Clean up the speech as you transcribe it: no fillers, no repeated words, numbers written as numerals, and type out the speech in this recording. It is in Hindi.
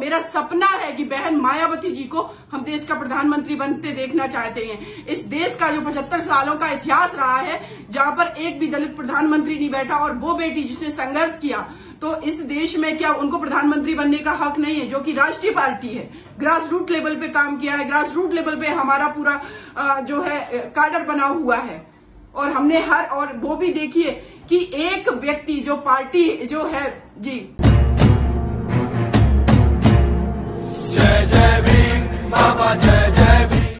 मेरा सपना है कि बहन मायावती जी को हम देश का प्रधानमंत्री बनते देखना चाहते हैं। इस देश का जो 75 सालों का इतिहास रहा है, जहां पर एक भी दलित प्रधानमंत्री नहीं बैठा, और वो बेटी जिसने संघर्ष किया, तो इस देश में क्या उनको प्रधानमंत्री बनने का हक नहीं है? जो कि राष्ट्रीय पार्टी है, ग्रास रूट लेवल पे काम किया है, ग्रास रूट लेवल पे हमारा पूरा जो है काडर बना हुआ है। और हमने और वो भी देखिए कि एक व्यक्ति जो पार्टी जो है जी, जय जय भीम बाबा, जय जय भीम।